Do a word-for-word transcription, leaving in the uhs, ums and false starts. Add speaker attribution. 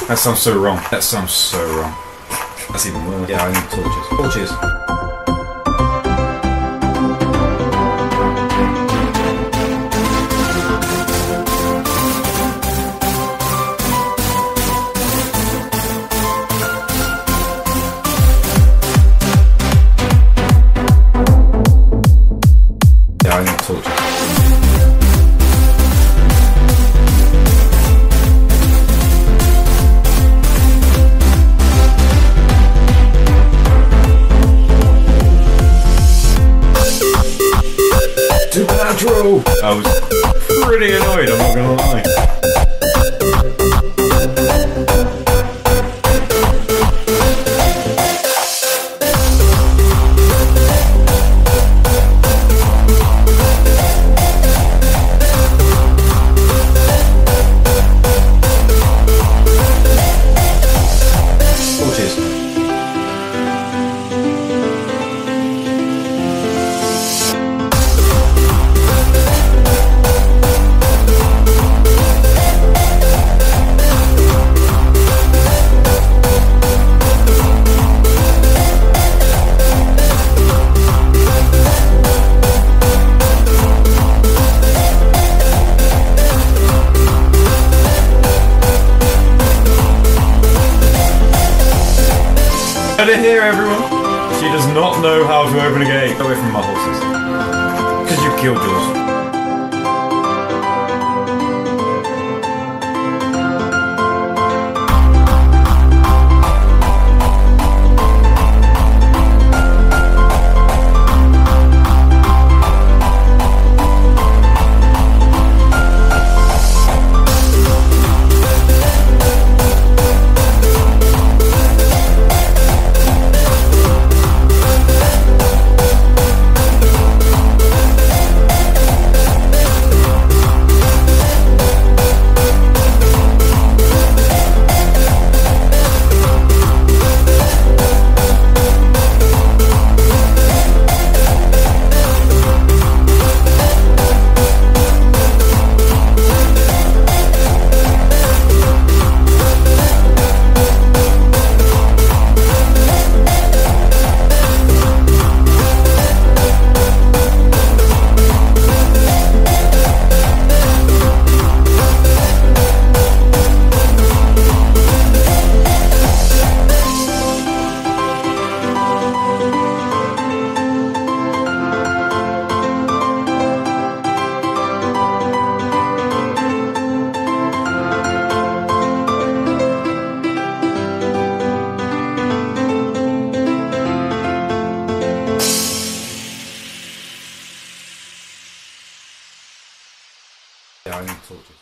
Speaker 1: That sounds so wrong. That sounds so wrong. That's even worse. Yeah, I need torches. Torches. Yeah, I need torches. Supernatural! I was pretty annoyed, I'm not gonna lie. Torches. Get it here, everyone! She does not know how to open a gate. Get away from my horses. Because you killed yours. Yeah, I need torches.